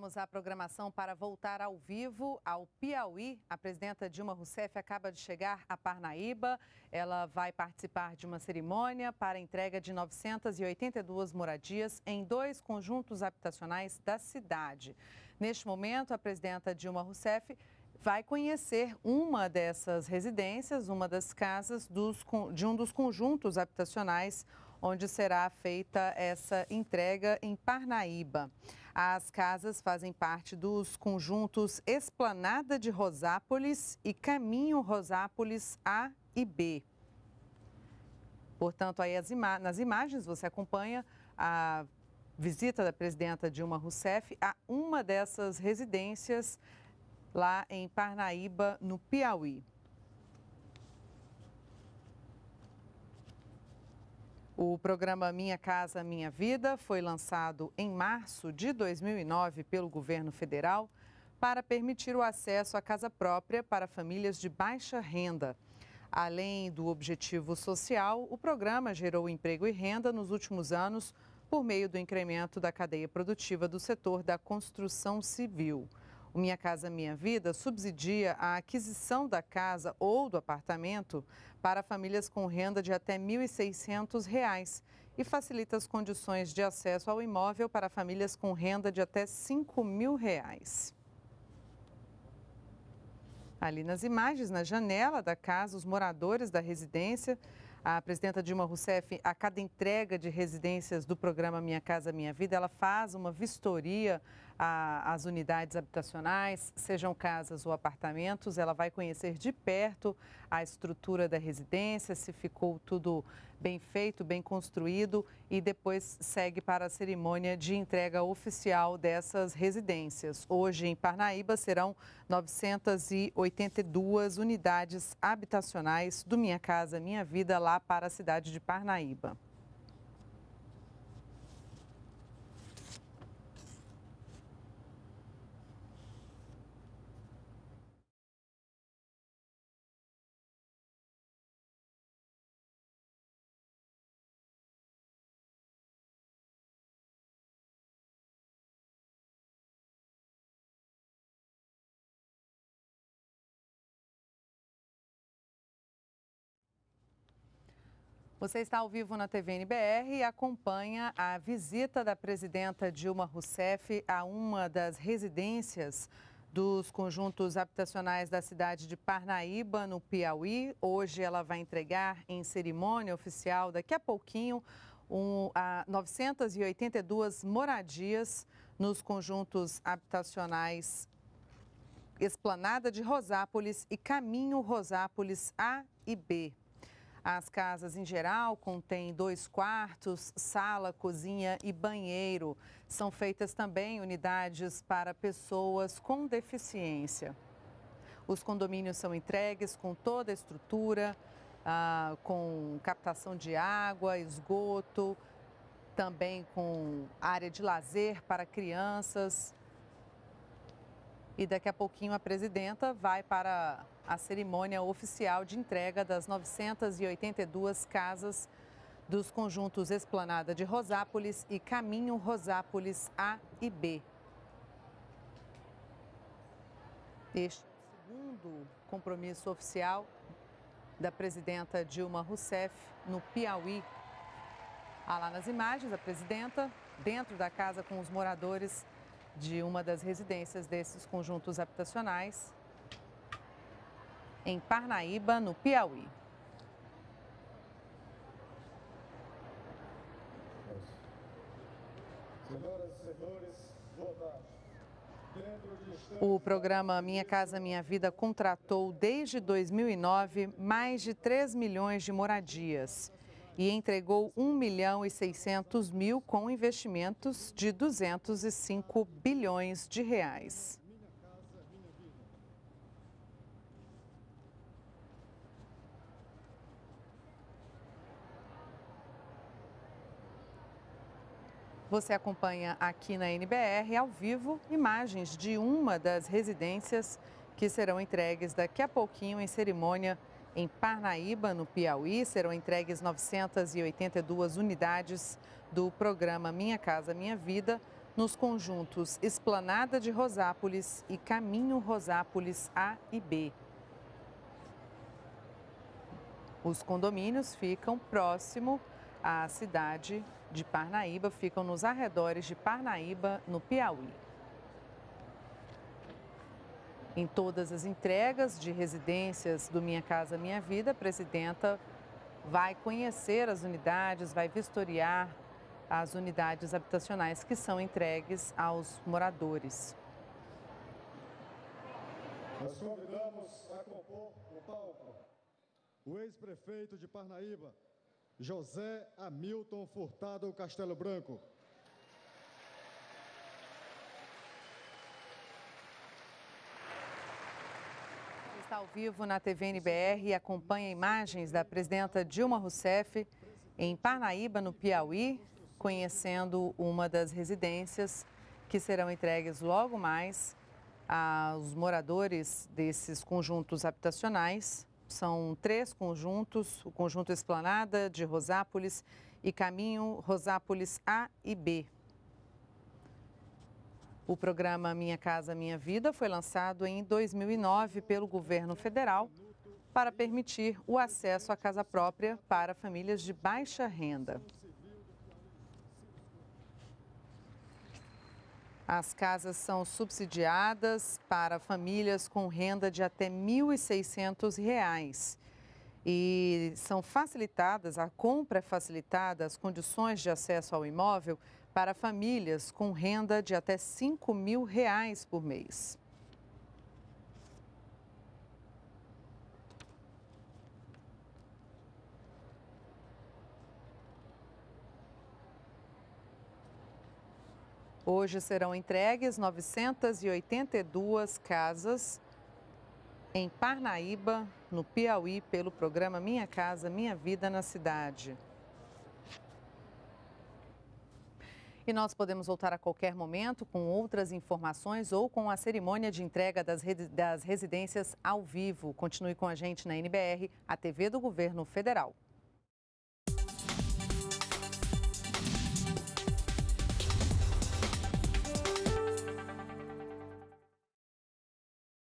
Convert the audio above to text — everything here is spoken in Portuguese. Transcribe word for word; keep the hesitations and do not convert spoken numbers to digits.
Vamos à programação para voltar ao vivo ao Piauí. A presidenta Dilma Rousseff acaba de chegar a Parnaíba. Ela vai participar de uma cerimônia para a entrega de novecentas e oitenta e duas moradias em dois conjuntos habitacionais da cidade. Neste momento, a presidenta Dilma Rousseff vai conhecer uma dessas residências, uma das casas dos, de um dos conjuntos habitacionais onde será feita essa entrega em Parnaíba. As casas fazem parte dos conjuntos Esplanada de Rosápolis e Caminho Rosápolis A e B. Portanto, aí as ima- nas imagens você acompanha a visita da presidenta Dilma Rousseff a uma dessas residências lá em Parnaíba, no Piauí. O programa Minha Casa Minha Vida foi lançado em março de dois mil e nove pelo governo federal para permitir o acesso à casa própria para famílias de baixa renda. Além do objetivo social, o programa gerou emprego e renda nos últimos anos por meio do incremento da cadeia produtiva do setor da construção civil. O Minha Casa Minha Vida subsidia a aquisição da casa ou do apartamento para famílias com renda de até mil e seiscentos reais e facilita as condições de acesso ao imóvel para famílias com renda de até cinco mil reais. Ali nas imagens, na janela da casa, os moradores da residência, a presidenta Dilma Rousseff, a cada entrega de residências do programa Minha Casa Minha Vida, ela faz uma vistoria às unidades habitacionais, sejam casas ou apartamentos. Ela vai conhecer de perto a estrutura da residência, se ficou tudo bem feito, bem construído, e depois segue para a cerimônia de entrega oficial dessas residências. Hoje, em Parnaíba, serão novecentas e oitenta e duas unidades habitacionais do Minha Casa Minha Vida lá para a cidade de Parnaíba. Você está ao vivo na T V N B R e acompanha a visita da presidenta Dilma Rousseff a uma das residências dos conjuntos habitacionais da cidade de Parnaíba, no Piauí. Hoje ela vai entregar em cerimônia oficial, daqui a pouquinho, um, a novecentas e oitenta e duas moradias nos conjuntos habitacionais Esplanada de Rosápolis e Caminho Rosápolis A e B. As casas, em geral, contêm dois quartos, sala, cozinha e banheiro. São feitas também unidades para pessoas com deficiência. Os condomínios são entregues com toda a estrutura, ah, com captação de água, esgoto, também com área de lazer para crianças. E daqui a pouquinho a presidenta vai para a cerimônia oficial de entrega das novecentas e oitenta e duas casas dos conjuntos Esplanada de Rosápolis e Caminho Rosápolis A e B. Este é o segundo compromisso oficial da presidenta Dilma Rousseff no Piauí. Há lá nas imagens a presidenta dentro da casa com os moradores de uma das residências desses conjuntos habitacionais em Parnaíba, no Piauí. Senhoras e senhores, boa tarde. O programa Minha Casa Minha Vida contratou desde dois mil e nove mais de três milhões de moradias e entregou um milhão e seiscentos mil com investimentos de duzentos e cinco bilhões de reais. Você acompanha aqui na N B R, ao vivo, imagens de uma das residências que serão entregues daqui a pouquinho em cerimônia em Parnaíba, no Piauí. Serão entregues novecentas e oitenta e duas unidades do programa Minha Casa Minha Vida nos conjuntos Esplanada de Rosápolis e Caminho Rosápolis A e B. Os condomínios ficam próximo à cidade de Parnaíba, ficam nos arredores de Parnaíba, no Piauí. Em todas as entregas de residências do Minha Casa Minha Vida, a presidenta vai conhecer as unidades, vai vistoriar as unidades habitacionais que são entregues aos moradores. Nós convidamos a compor o palco o ex-prefeito de Parnaíba, José Hamilton Furtado Castelo Branco. Está ao vivo na T V N B R e acompanha imagens da presidenta Dilma Rousseff em Parnaíba, no Piauí, conhecendo uma das residências que serão entregues logo mais aos moradores desses conjuntos habitacionais. São três conjuntos, o conjunto Esplanada de Rosápolis e Caminho Rosápolis A e B. O programa Minha Casa Minha Vida foi lançado em dois mil e nove pelo governo federal para permitir o acesso à casa própria para famílias de baixa renda. As casas são subsidiadas para famílias com renda de até mil e seiscentos reais e são facilitadas, a compra é facilitada, as condições de acesso ao imóvel para famílias com renda de até cinco mil reais por mês. Hoje serão entregues novecentas e oitenta e duas casas em Parnaíba, no Piauí, pelo programa Minha Casa Minha Vida na cidade. E nós podemos voltar a qualquer momento com outras informações ou com a cerimônia de entrega das, das residências ao vivo. Continue com a gente na N B R, a T V do Governo Federal.